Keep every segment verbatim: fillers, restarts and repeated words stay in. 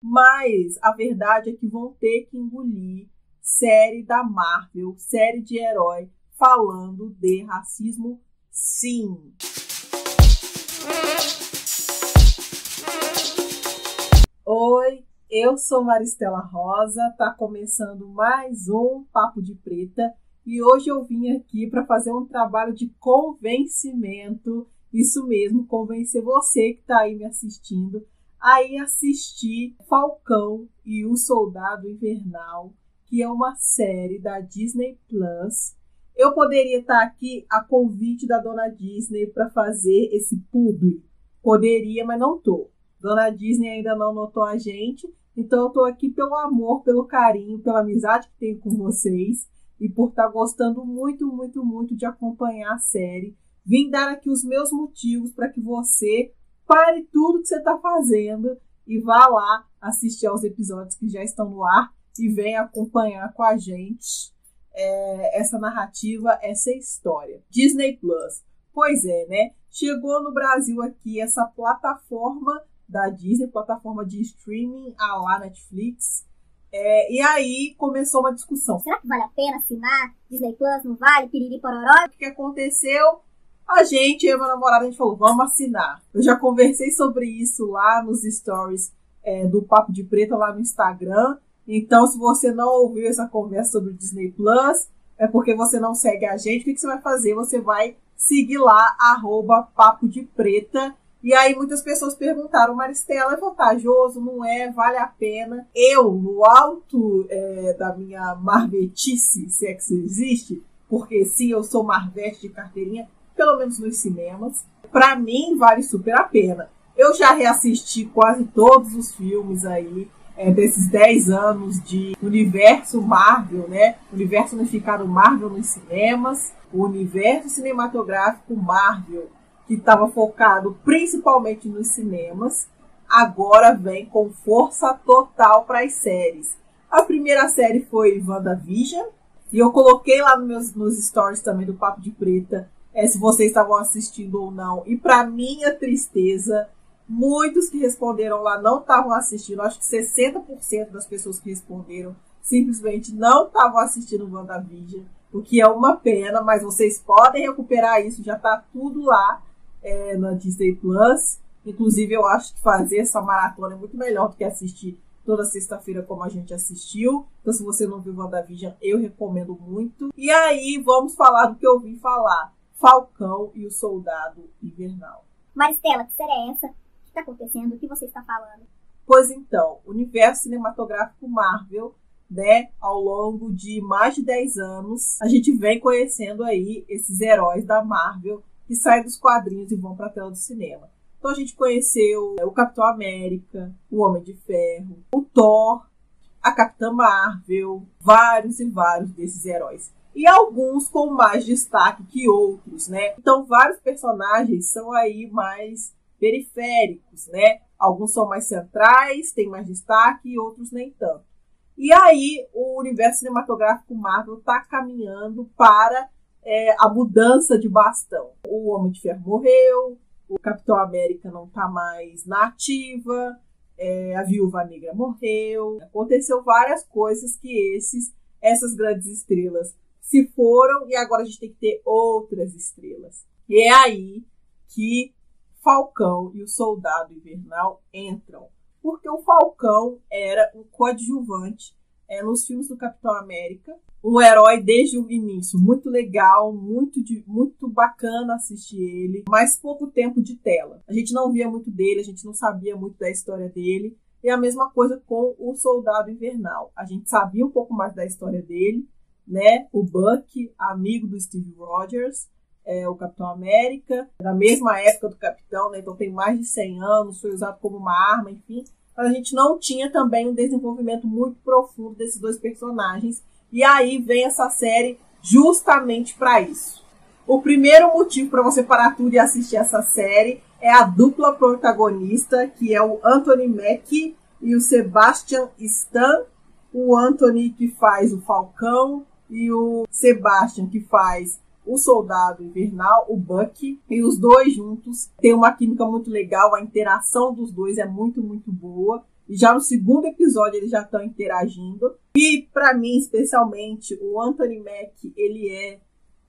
Mas a verdade é que vão ter que engolir série da Marvel, série de herói, falando de racismo, sim. Oi, eu sou Maristela Rosa, tá começando mais um Papo de Preta e hoje eu vim aqui para fazer um trabalho de convencimento, isso mesmo, convencer você que tá aí me assistindo a ir assistir Falcão e o Soldado Invernal, que é uma série da Disney Plus. Eu poderia estar aqui a convite da dona Disney para fazer esse publi, poderia, mas não tô. Dona Disney ainda não notou a gente, então eu tô aqui pelo amor, pelo carinho, pela amizade que tenho com vocês e por estar gostando muito, muito, muito de acompanhar a série. Vim dar aqui os meus motivos para que você pare tudo que você está fazendo e vá lá assistir aos episódios que já estão no ar e venha acompanhar com a gente é, essa narrativa, essa história. Disney Plus. Pois é, né? Chegou no Brasil aqui essa plataforma da Disney, plataforma de streaming à la Netflix. É, e aí começou uma discussão. Será que vale a pena assinar? Disney Plus não vale? Piriri pororó? O que aconteceu? A gente, eu e meu namorado, a gente falou, vamos assinar. Eu já conversei sobre isso lá nos stories é, do Papo de Preta, lá no Instagram. Então, se você não ouviu essa conversa sobre o Disney Plus, é porque você não segue a gente. O que, que você vai fazer? Você vai seguir lá, arroba Papo de Preta. E aí muitas pessoas perguntaram, Maristela, é vantajoso? Não é? Vale a pena? Eu, no alto é, da minha marvetice, se é que isso existe, porque sim, eu sou marvete de carteirinha, pelo menos nos cinemas, pra mim vale super a pena. Eu já reassisti quase todos os filmes aí, é, desses dez anos de universo Marvel, né? Universo unificado Marvel nos cinemas, o universo cinematográfico Marvel, que estava focado principalmente nos cinemas, agora vem com força total para as séries. A primeira série foi WandaVision, e eu coloquei lá nos, meus, nos stories também do Papo de Preta, é, se vocês estavam assistindo ou não. E para minha tristeza, muitos que responderam lá não estavam assistindo. Acho que sessenta por cento das pessoas que responderam simplesmente não estavam assistindo WandaVision, o que é uma pena, mas vocês podem recuperar isso, já está tudo lá. É, na Disney Plus. Inclusive, eu acho que fazer essa maratona é muito melhor do que assistir toda sexta-feira como a gente assistiu. Então, se você não viu WandaVision, eu recomendo muito. E aí, vamos falar do que eu ouvi falar. Falcão e o Soldado Invernal. Maristela, que série é essa? O que está acontecendo? O que você está falando? Pois então, o universo cinematográfico Marvel, né, ao longo de mais de dez anos, a gente vem conhecendo aí esses heróis da Marvel que saem dos quadrinhos e vão para a tela do cinema. Então a gente conheceu o Capitão América, o Homem de Ferro, o Thor, a Capitã Marvel, vários e vários desses heróis. E alguns com mais destaque que outros, né? Então vários personagens são aí mais periféricos, né? Alguns são mais centrais, têm mais destaque e outros nem tanto. E aí o universo cinematográfico Marvel está caminhando para É, a mudança de bastão. O Homem de Ferro morreu, o Capitão América não está mais na ativa, é, a Viúva Negra morreu. Aconteceu várias coisas que esses, essas grandes estrelas se foram e agora a gente tem que ter outras estrelas. E é aí que Falcão e o Soldado Invernal entram. Porque o Falcão era um coadjuvante é, nos filmes do Capitão América, um herói desde o início, muito legal, muito, de, muito bacana assistir ele, mas pouco tempo de tela. A gente não via muito dele, a gente não sabia muito da história dele, e a mesma coisa com o Soldado Invernal. A gente sabia um pouco mais da história dele, né? O Bucky, amigo do Steve Rogers, é, o Capitão América, da mesma época do Capitão, né? Então tem mais de cem anos, foi usado como uma arma, enfim. Mas a gente não tinha também um desenvolvimento muito profundo desses dois personagens. E aí vem essa série justamente para isso. O primeiro motivo para você parar tudo e assistir essa série é a dupla protagonista, que é o Anthony Mackie e o Sebastian Stan. O Anthony que faz o Falcão e o Sebastian que faz o Soldado Invernal, o Bucky, e os dois juntos têm uma química muito legal, a interação dos dois é muito, muito boa. E já no segundo episódio eles já estão interagindo. E para mim, especialmente, o Anthony Mackie, ele é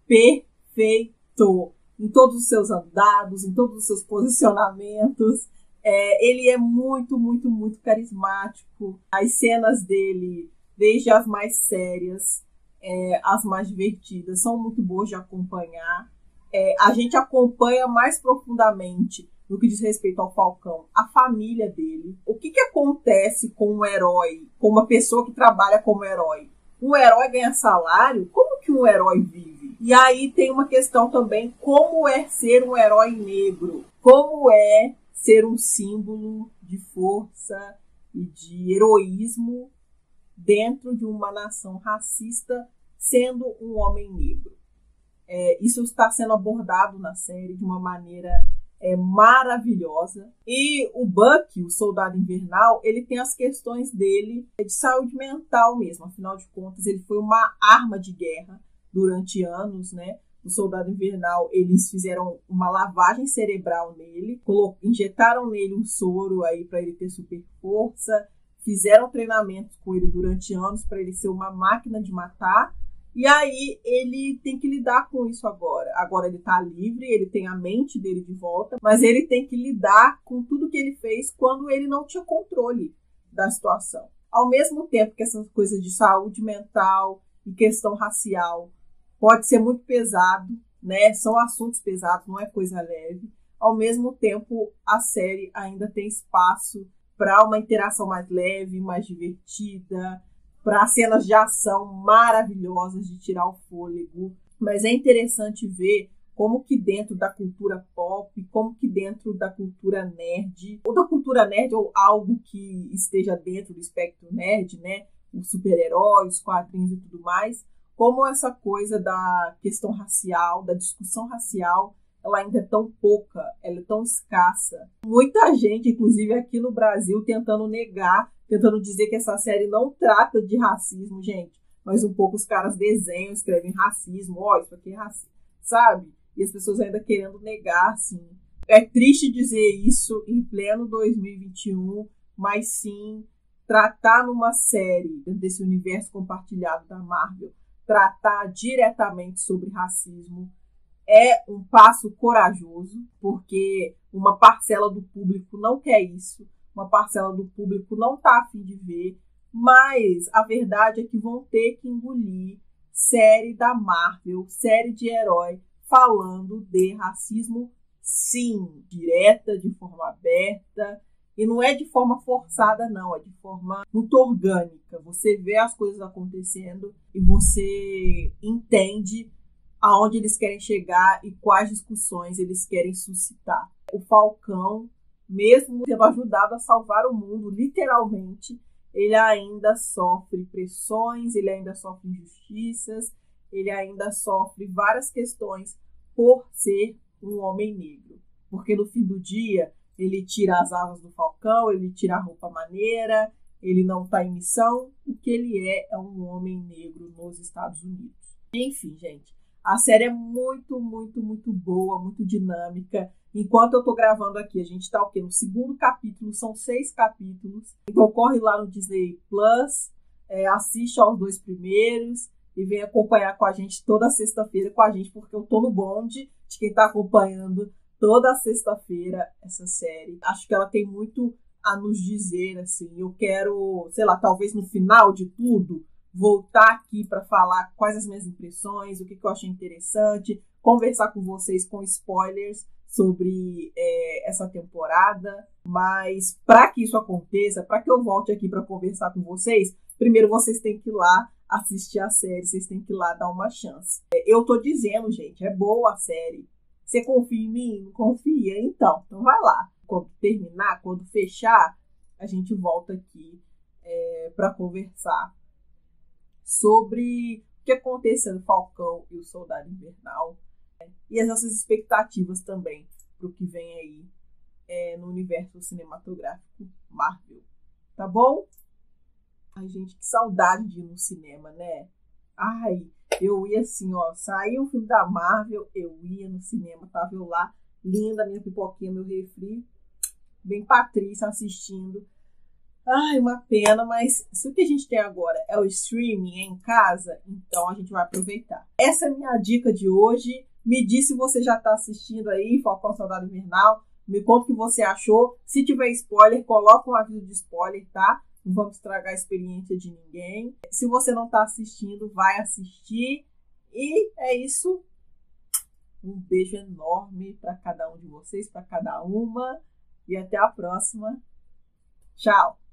perfeito em todos os seus andados, em todos os seus posicionamentos. É, ele é muito, muito, muito carismático. As cenas dele, desde as mais sérias, é, as mais divertidas, são muito boas de acompanhar. É, a gente acompanha mais profundamente, no que diz respeito ao Falcão, a família dele. O que, que acontece com um herói, com uma pessoa que trabalha como herói? Um herói ganha salário? Como que um herói vive? E aí tem uma questão também, como é ser um herói negro? Como é ser um símbolo de força e de heroísmo dentro de uma nação racista, sendo um homem negro? É, isso está sendo abordado na série de uma maneira é, maravilhosa. E o Bucky, o Soldado Invernal, ele tem as questões dele de saúde mental mesmo. Afinal de contas, ele foi uma arma de guerra durante anos, né? O Soldado Invernal, eles fizeram uma lavagem cerebral nele, injetaram nele um soro aí para ele ter super força, fizeram treinamentos com ele durante anos para ele ser uma máquina de matar. E aí ele tem que lidar com isso agora. Agora ele tá livre, ele tem a mente dele de volta, mas ele tem que lidar com tudo que ele fez quando ele não tinha controle da situação. Ao mesmo tempo que essas coisas de saúde mental e questão racial pode ser muito pesado, né? São assuntos pesados, não é coisa leve. Ao mesmo tempo, a série ainda tem espaço para uma interação mais leve, mais divertida, para cenas de ação maravilhosas de tirar o fôlego. Mas é interessante ver como que dentro da cultura pop, como que dentro da cultura nerd, ou da cultura nerd, ou algo que esteja dentro do espectro nerd, né? Os super-heróis, os quadrinhos e tudo mais, como essa coisa da questão racial, da discussão racial, ela ainda é tão pouca, ela é tão escassa. Muita gente, inclusive aqui no Brasil, tentando negar, tentando dizer que essa série não trata de racismo, gente. Mas um pouco os caras desenham, escrevem racismo, ó, oh, isso aqui é racismo, sabe? E as pessoas ainda querendo negar, assim. É triste dizer isso em pleno dois mil e vinte e um, mas sim, tratar numa série desse universo compartilhado da Marvel, tratar diretamente sobre racismo, é um passo corajoso, porque uma parcela do público não quer isso, uma parcela do público não está a fim de ver, mas a verdade é que vão ter que engolir série da Marvel, série de herói, falando de racismo, sim, direta, de forma aberta, e não é de forma forçada, não, é de forma muito orgânica. Você vê as coisas acontecendo e você entende aonde eles querem chegar e quais discussões eles querem suscitar. O Falcão, mesmo tendo ajudado a salvar o mundo, literalmente, ele ainda sofre pressões, ele ainda sofre injustiças, ele ainda sofre várias questões por ser um homem negro. Porque no fim do dia, ele tira as asas do Falcão, ele tira a roupa maneira, ele não está em missão. O que ele é é um homem negro nos Estados Unidos. Enfim, gente, a série é muito, muito, muito boa, muito dinâmica. Enquanto eu tô gravando aqui, a gente tá o quê? No segundo capítulo, são seis capítulos. Então corre lá no Disney Plus, é, assiste aos dois primeiros e vem acompanhar com a gente toda sexta-feira com a gente, porque eu tô no bonde de quem tá acompanhando toda sexta-feira essa série. Acho que ela tem muito a nos dizer, assim. Eu quero, sei lá, talvez no final de tudo, voltar aqui para falar quais as minhas impressões, o que, que eu achei interessante, conversar com vocês com spoilers sobre é, essa temporada. Mas para que isso aconteça, para que eu volte aqui para conversar com vocês, primeiro vocês têm que ir lá assistir a série, vocês têm que ir lá dar uma chance. Eu tô dizendo, gente, é boa a série. Você confia em mim? Não confia? Então, então vai lá. Quando terminar, quando fechar, a gente volta aqui é, para conversar sobre o que aconteceu no Falcão e o Soldado Invernal, né? E as nossas expectativas também para o que vem aí é, no universo cinematográfico Marvel. Tá bom? Ai, gente, que saudade de ir no cinema, né? Ai, eu ia assim, ó, saiu um filme da Marvel, eu ia no cinema, tava eu lá, linda, minha pipoquinha, meu refri, bem Patrícia assistindo. Ai, uma pena, mas se o que a gente tem agora é o streaming, é em casa, então a gente vai aproveitar. Essa é a minha dica de hoje. Me diz se você já está assistindo aí, Falcão Soldado Invernal. Me conta o que você achou. Se tiver spoiler, coloca um aviso de spoiler, tá? Não vamos estragar a experiência de ninguém. Se você não está assistindo, vai assistir. E é isso. Um beijo enorme para cada um de vocês, para cada uma. E até a próxima. Tchau!